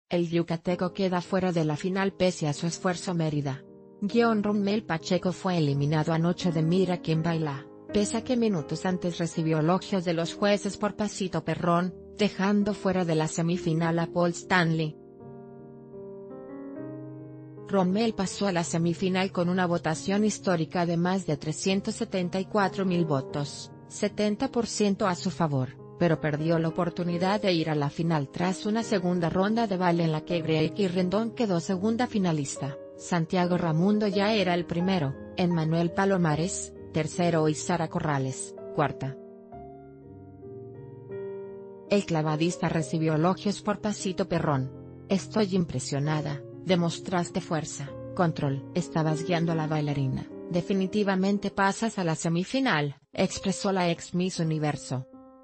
El yucateco queda fuera de la final pese a su esfuerzo. Mérida. Rommel Pacheco fue eliminado anoche de Mira quién baila, pese a que minutos antes recibió elogios de los jueces por pasito perrón, dejando fuera de la semifinal a Paul Stanley. Rommel pasó a la semifinal con una votación histórica de más de 374.000 votos, 70% a su favor, pero perdió la oportunidad de ir a la final tras una segunda ronda de baile en la que Greg Rendón quedó segunda finalista, Santiago Ramundo ya era el primero, Emmanuel Palomares, tercero y Sara Corrales, cuarta. El clavadista recibió elogios por pasito perrón. Estoy impresionada, demostraste fuerza, control. Estabas guiando a la bailarina, definitivamente pasas a la semifinal, expresó la ex Miss Universo.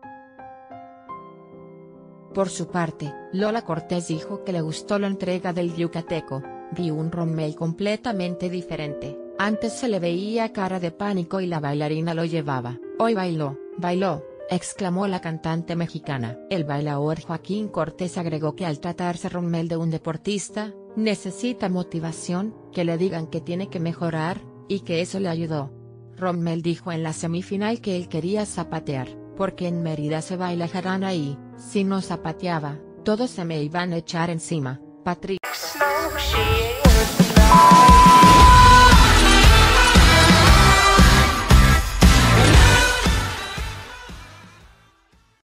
Por su parte, Lola Cortés dijo que le gustó la entrega del yucateco. Vi un Rommel completamente diferente, antes se le veía cara de pánico y la bailarina lo llevaba, hoy bailó, exclamó la cantante mexicana. El bailaor Joaquín Cortés agregó que al tratarse Rommel de un deportista, necesita motivación, que le digan que tiene que mejorar, y que eso le ayudó. Rommel dijo en la semifinal que él quería zapatear, porque en Mérida se baila jarana y, si no zapateaba, todos se me iban a echar encima. Patricia.